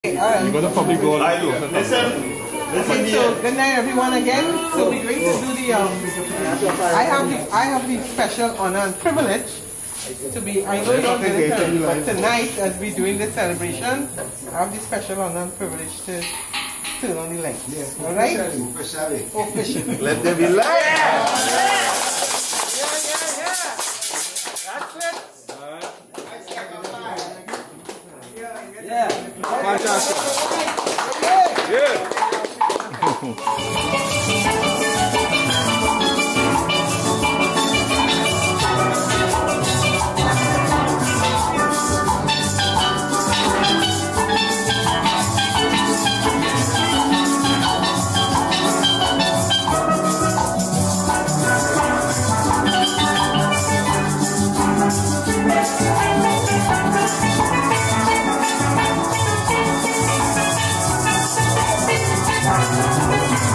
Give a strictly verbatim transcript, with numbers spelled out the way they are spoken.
Okay, all right. You're gonna probably go on. Listen, listen. Okay, so good night everyone again. So we're going to do the um I have the I have the special honor and privilege to be I know you're going to tell me, but tonight as we're doing this celebration, I have the special honor and privilege to turn on the lights. Yes. Alright? Officially. Officially. Let there be light. Yeah, yeah, yeah. That's it. Yeah. Fantastic. Yeah. Thank you.